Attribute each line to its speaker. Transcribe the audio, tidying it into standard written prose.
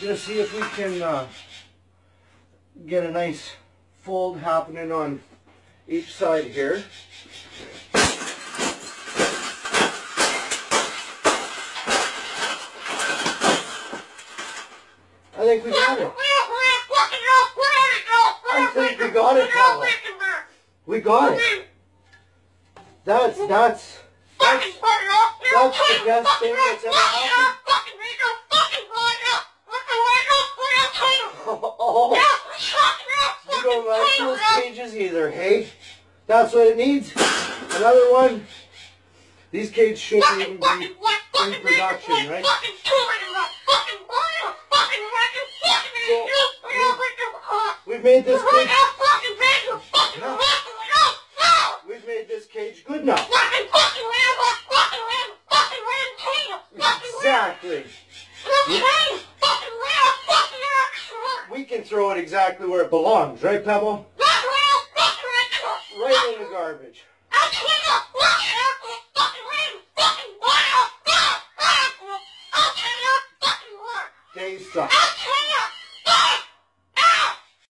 Speaker 1: Just see if we can get a nice fold happening on each side here. I think we got it. I think we got it, Paula. We got it. That's the best thing that's ever happened. Oh, you don't like those cages either, hey? That's what it needs. Another one. These cages shouldn't even be in production, right? So, we've made this cage. We've made this cage good enough. Exactly. We can throw it exactly where it belongs, right, Pebble? Right in the garbage. They suck.